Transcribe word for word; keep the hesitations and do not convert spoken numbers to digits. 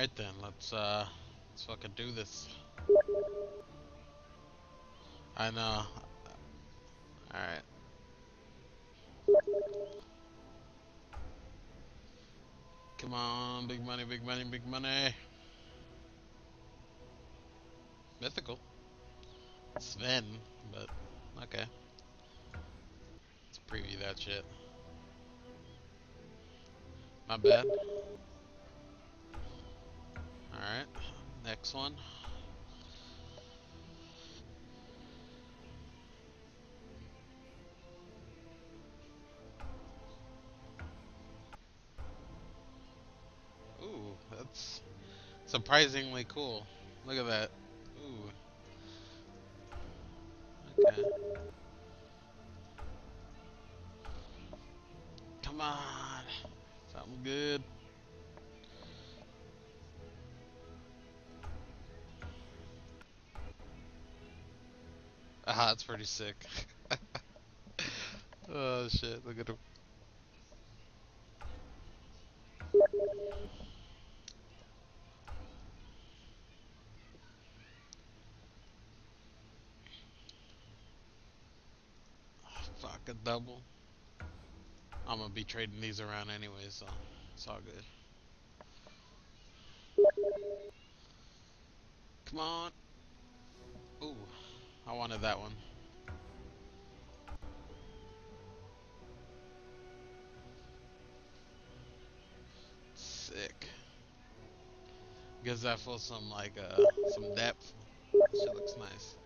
Alright then, let's uh let's fucking do this. I know. Alright. Come on, big money, big money, big money. Mythical. Sven, but okay. Let's preview that shit. My bad. Alright. Next one. Ooh, that's surprisingly cool. Look at that. Ooh. Okay. Come on. Something good. Ah, that's pretty sick. Oh shit, look at him. Fuck a double. I'm gonna be trading these around anyway, so it's all good. Come on. Ooh, I wanted that one. Sick. Gives that fool some like uh some depth. Shit looks nice.